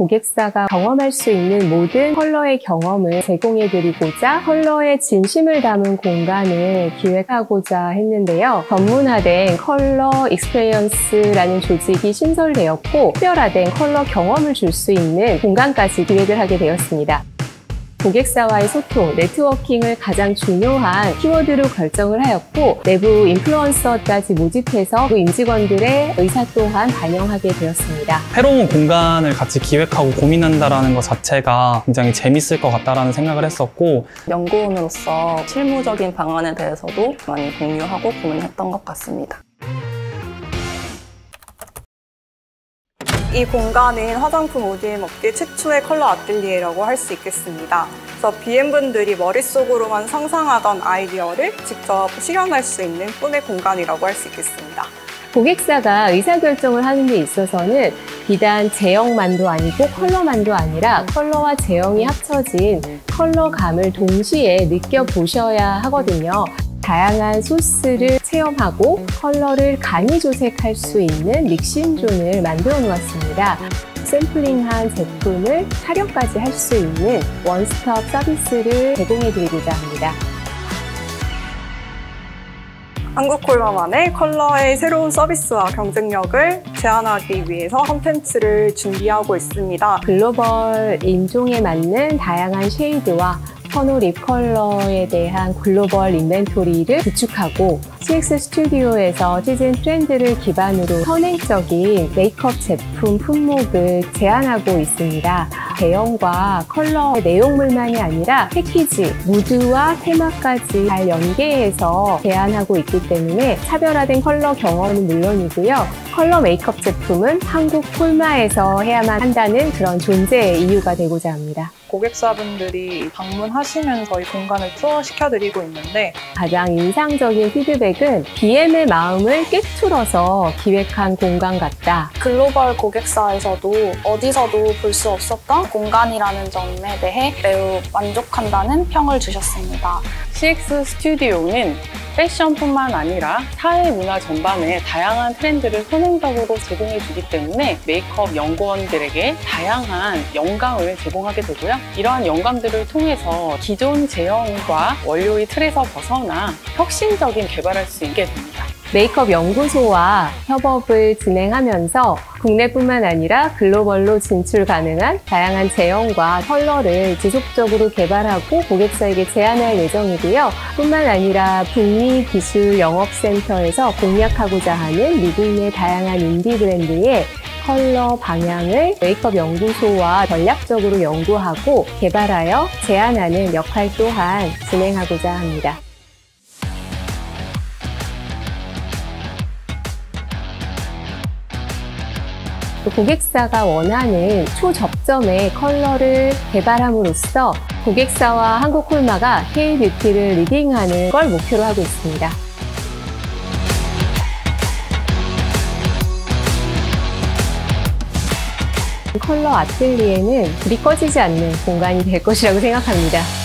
고객사가 경험할 수 있는 모든 컬러의 경험을 제공해드리고자 컬러의 진심을 담은 공간을 기획하고자 했는데요. 전문화된 컬러 익스페리언스라는 조직이 신설되었고 특별화된 컬러 경험을 줄 수 있는 공간까지 기획을 하게 되었습니다. 고객사와의 소통, 네트워킹을 가장 중요한 키워드로 결정을 하였고 내부 인플루언서까지 모집해서 그 임직원들의 의사 또한 반영하게 되었습니다. 새로운 공간을 같이 기획하고 고민한다는 것 자체가 굉장히 재밌을 것 같다는 생각을 했었고 연구원으로서 실무적인 방안에 대해서도 많이 공유하고 고민했던 것 같습니다. 이 공간은 화장품 ODM 업계 최초의 컬러 아틀리에라고 할 수 있겠습니다. 그래서 BM분들이 머릿속으로만 상상하던 아이디어를 직접 실현할 수 있는 꿈의 공간이라고 할 수 있겠습니다. 고객사가 의사결정을 하는 데 있어서는 비단 제형만도 아니고 컬러만도 아니라 컬러와 제형이 합쳐진 컬러감을 동시에 느껴보셔야 하거든요. 다양한 소스를 체험하고 컬러를 간이 조색할 수 있는 믹싱존을 만들어 놓았습니다. 샘플링한 제품을 촬영까지 할 수 있는 원스톱 서비스를 제공해 드리고자 합니다. 한국콜마만의 컬러의 새로운 서비스와 경쟁력을 제안하기 위해서 콘텐츠를 준비하고 있습니다. 글로벌 인종에 맞는 다양한 쉐이드와 선호 립 컬러에 대한 글로벌 인벤토리를 구축하고 CX 스튜디오에서 시즌 트렌드를 기반으로 선행적인 메이크업 제품 품목을 제안하고 있습니다. 제형과 컬러의 내용물만이 아니라 패키지, 무드와 테마까지 잘 연계해서 제안하고 있기 때문에 차별화된 컬러 경험은 물론이고요. 컬러 메이크업 제품은 한국 콜마에서 해야만 한다는 그런 존재의 이유가 되고자 합니다. 고객사분들이 방문하시면서 이 공간을 투어시켜드리고 있는데 가장 인상적인 피드백은 BM의 마음을 꿰뚫어서 기획한 공간 같다. 글로벌 고객사에서도 어디서도 볼 수 없었던 공간이라는 점에 대해 매우 만족한다는 평을 주셨습니다. CX 스튜디오는 패션뿐만 아니라 사회 문화 전반의 다양한 트렌드를 선행적으로 제공해주기 때문에 메이크업 연구원들에게 다양한 영감을 제공하게 되고요. 이러한 영감들을 통해서 기존 제형과 원료의 틀에서 벗어나 혁신적인 개발할 수 있게 됩니다. 메이크업 연구소와 협업을 진행하면서 국내뿐만 아니라 글로벌로 진출 가능한 다양한 제형과 컬러를 지속적으로 개발하고 고객사에게 제안할 예정이고요. 뿐만 아니라 북미 기술 영업센터에서 공략하고자 하는 미국 내 다양한 인디 브랜드의 컬러 방향을 메이크업 연구소와 전략적으로 연구하고 개발하여 제안하는 역할 또한 진행하고자 합니다. 고객사가 원하는 초접점의 컬러를 개발함으로써 고객사와 한국콜마가 K-뷰티를 리딩하는 걸 목표로 하고 있습니다. 컬러 아틀리에는 불이 꺼지지 않는 공간이 될 것이라고 생각합니다.